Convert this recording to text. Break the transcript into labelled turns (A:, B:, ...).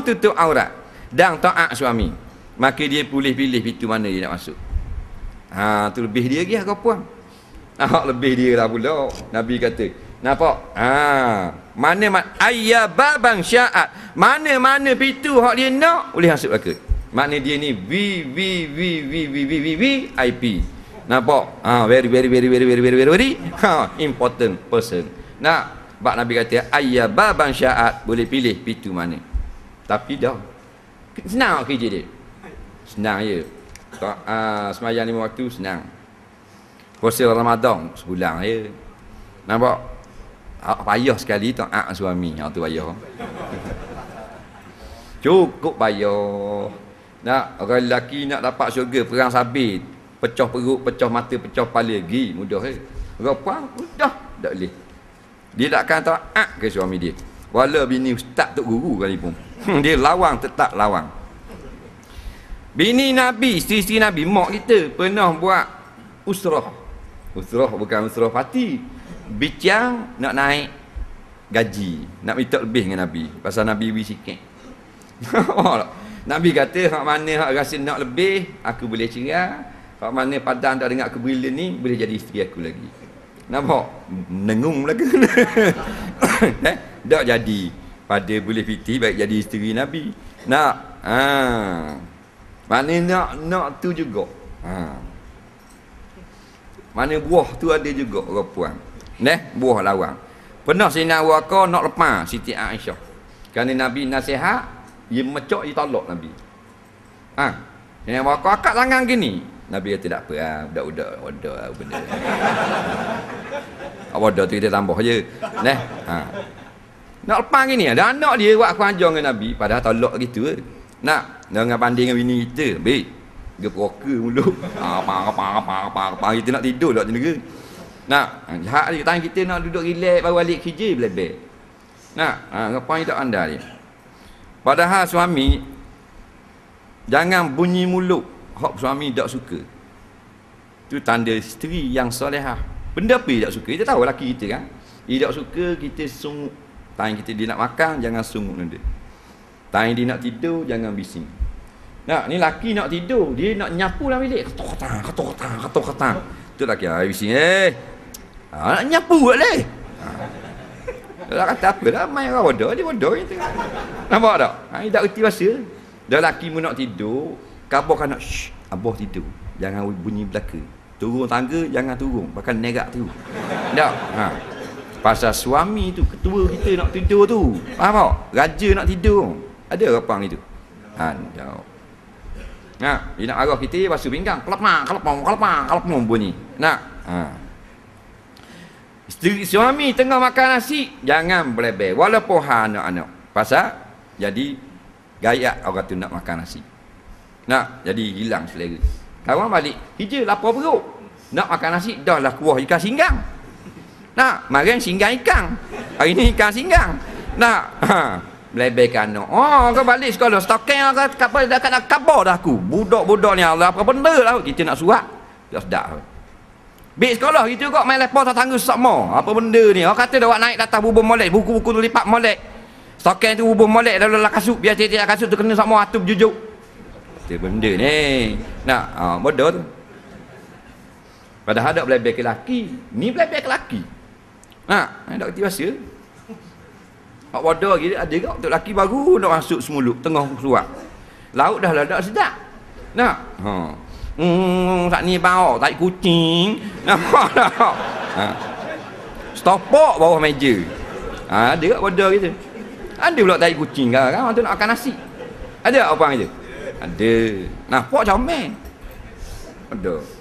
A: tutup aurat dan taat suami, maka dia boleh pilih pintu mana dia nak masuk. Tu lebih dia lagi kau puan. Lebih dia lah pula. Nabi kata, nampak? Mana ayyababan sya'at. Mana-mana pintu hak dia nak boleh masuk neraka. Makna dia ni VIP. Nampak? Very important person. Bak Nabi kata ayyababan sya'at, boleh pilih pintu mana. Tapi dah senang kerja dia. Senang je. Semayang 5 waktu senang. Puasa Ramadan sebulan je. Nampak? Payah sekali taat suami. Tu payah. Cukup payah. Orang lelaki nak dapat syurga perang sabit, pecah perut, pecah mata, pecah kepala, pergi mudah je. Orang puan mudah tak boleh. Dia takkan taat ke suami dia. Walau bini ustaz tok guru sekalipun. Dia lawang, tetap lawang. Bini Nabi, isteri-isteri Nabi, mak kita pernah buat usrah. Usrah bukan usrah parti. Bincang nak naik gaji, nak minta lebih dengan Nabi. Pasal Nabi beri sikit. Nabi kata, hak mana hak rasa nak lebih, aku boleh cerai. Hak mana padan tak dengar aku beri ni, boleh jadi isteri aku lagi. Nampak? Nengung belaka. Tak jadi. Pada boleh piti, baik jadi isteri Nabi. Mana nak tu juga. Mana buah tu ada juga orang puan. Buah lawang. Pernah Sayyidina Abu Bakar nak lepas Siti Aisyah. Kerana Nabi nasihat, dia mecok, dia tolak Nabi. Sayyidina Abu Bakar akak tangan gini. Nabi kata tak apa, budak-budak wadah benda. Wadah tu kita tambah je. Nak lepas gini, ada anak dia buat aku ajar dengan Nabi, padahal tolak gitu. Nak dengan banding dengan bini kita, baik. Dia peroka mulut. Apa kita nak tidur tak negara. Jahat dia tangan kita nak duduk relax baru balik kerja belebel. Apa yang tak anda dia. Padahal suami jangan bunyi mulut hak suami tak suka. Itu tanda isteri yang solehah. Benda apa dia tak suka? Kita tahu laki kita kan. Dia tak suka kita sungguh. Tangan kita dia nak makan, jangan sungguh dengan dia. Tangan dia nak tidur, jangan bising. Ni laki nak tidur, dia nak nyapu dalam bilik. Ketuk-ketuk. Tu laki bising. Nak nyapu boleh. Dia kata apa lah, main orang bodoh, dia bodoh itu. Nampak tak? Dia tak reti bahasa. Dah laki mu nak tidur, kabarkan nak abah tidur. Jangan bunyi belaka. Turun tangga, jangan turun. Bahkan negak tu. Tak? Pasal suami tu, ketua kita nak tidur tu. Faham tak? Raja nak tidur. Ada rapang itu. Tak. Dia nak arah kita, basuh pinggang. Kelepang bunyi. Suami tengah makan nasi, jangan belebel. Walaupun anak-anak. Pasal jadi gayak orang tu nak makan nasi. Jadi hilang selera. Kawan balik, hijau lapar perut. Nak makan nasi, dah lah kuah ikan singgang. Marin singgang ikan. Hari ni ikan singgang. Belebelkan anak. Kau balik sekolah, stokin kapal dekat nak kabar dah aku. Budak-budak ni Allah, apa benda lah. Kita nak surat. Dah sedap. Bik sekolah gitu kok main lepas tetangga sama. Apa benda ni? Orang kata dah buat naik datang bubur molek, buku-buku tu lipat molek. Stokin tu bubur molek dalam kasut, biar tiap-tiap kasut tu kena sama atup jujuk. Itu benda ni. Bodoh tu. Padahal ada belebel ke laki. Ni belebel ke laki. Tak kerti bahasa. Hak bodoh lagi ada kau untuk laki baru nak masuk semuluk tengah keluar. Laut dah ladak sedap. Tak ni bau, tai kucing. Nampak tak? Stopok bawah meja. Ada kat bodoh gitu. Ada pula tai kucing kan? Orang tu nak makan nasi. Ada apa orang itu? Ada. Nampak comel. Bodoh.